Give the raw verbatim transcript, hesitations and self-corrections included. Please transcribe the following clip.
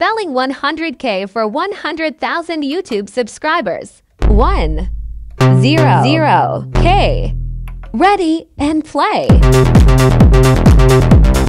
spelling one hundred K for one hundred thousand YouTube subscribers. one, zero, zero, K. Ready and play.